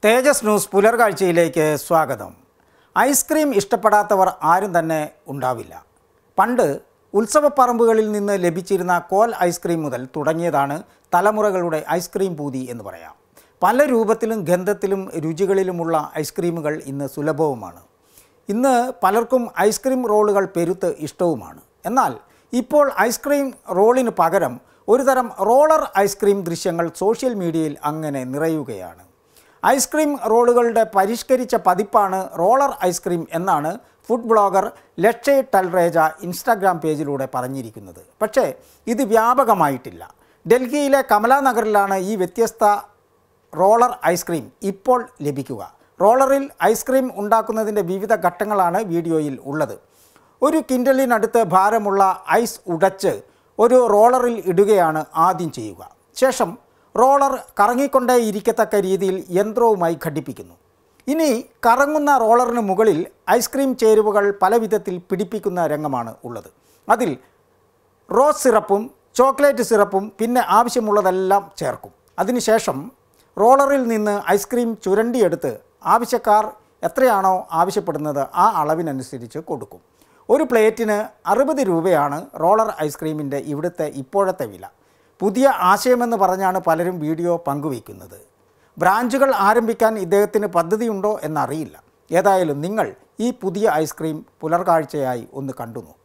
തേജസ് news പുലർകാഴ്ചയിലേക്ക് സ്വാഗതം. Ice cream ഇഷ്ടപ്പെടാത്തവർ ആരും തന്നെ ഉണ്ടാവില്ല. പണ്ട് ഉത്സവപ്പറമ്പുകളിൽ നിന്ന് ലഭിച്ചിരുന്ന കോൽ ഐസ്ക്രീം മുതൽ തുടങ്ങിയതാണ് തലമുറകളുടെ ഐസ്ക്രീം പൂതി എന്ന് പറയാം. പല രൂപത്തിലും ഗന്ധത്തിലും രുചികളിലുമുള്ള ഐസ്ക്രീമുകൾ ഇന്ന് സുലഭവുമാണ്. ഇന്ന് പലർക്കും ഐസ്ക്രീം റോളുകൾ പെരുത്ത് ഇഷ്ടവുമാണ്. എന്നാൽ ഇപ്പോൾ ഐസ്ക്രീം റോളിന് പകരം ഒരുതരം റോളർ ഐസ്ക്രീം ദൃശ്യങ്ങൾ സോഷ്യൽ മീഡിയയിൽ അങ്ങനെ നിറയുകയാണ്. ഐസ്ക്രീം റോളുകളുടെ പരിഷ്കരിച്ച പതിപ്പാണ് റോളർ ഐസ്ക്രീം എന്നാണ് food blogger Lakshay Talreja Instagram പേജിലൂടെ പറഞ്ഞിരിക്കുന്നത്. പക്ഷേ ഇത് വ്യാപകമായിട്ടില്ല. ഡൽഹിയിലെ കമലാനഗറിലാണ് ഈ വ്യത്യസ്ത റോളർ ഐസ്ക്രീം ഇപ്പോൾ ലഭിക്കുക. റോളറിൽ ഐസ്ക്രീം ഉണ്ടാക്കുന്നതിൻ്റെ വിവിധ ഘട്ടങ്ങളാണ് വീഡിയോയിൽ ഉള്ളത്. ഒരു കിൻഡലിനടുത്ത് ഭാരമുള്ള ഐസ് ഉടച്ച് ഒരു റോളറിൽ ഇടുകയാണ് ആദ്യം ചെയ്യുക. ശേഷം റോളർ കറങ്ങിക്കൊണ്ടേയിരിക്കത്തക്ക രീതിയിൽ യന്ത്രവുമായി ഘടിപ്പിക്കുന്നു. ഇനി കറങ്ങുന്ന റോളറിന് മുകളിൽ ഐസ്ക്രീം ചേരുവകൾ പല വിധത്തിൽ പിടിപ്പിക്കുന്ന രംഗമാണ് ഉള്ളത്. അതിൽ റോസ് സിറപ്പും ചോക്ലേറ്റ് സിറപ്പും പിന്നെ ആവശ്യമുള്ളതെല്ലാം ചേർക്കും. അതിനുശേഷം റോളറിൽ നിന്ന് ഐസ്ക്രീം ചുരണ്ടിയെടുത്ത് ആവശ്യക്കാർ എത്രയാണോ ആവശ്യപ്പെടുന്നത് ആ അളവിനനുസരിച്ച് കൊടുക്കും. ഒരു പ്ലേറ്റിന് 60 രൂപയാണ് റോളർ ഐസ്ക്രീമിൻ്റെ ഇവിടുത്തെ ഇപ്പോഴത്തെ വില. പുതിയ ആശയമെന്ന് പറഞ്ഞാണ് പലരും വീഡിയോ പങ്കുവയ്ക്കുന്നത്. ബ്രാഞ്ചുകൾ ആരംഭിക്കാൻ ഇദ്ദേഹത്തിന് പദ്ധതിയുണ്ടോ എന്നറിയില്ല. ഏതായാലും നിങ്ങൾ ഈ പുതിയ ഐസ്ക്രീം പുലർകാഴ്ചയായി ഒന്ന് കണ്ടു നോക്കൂ.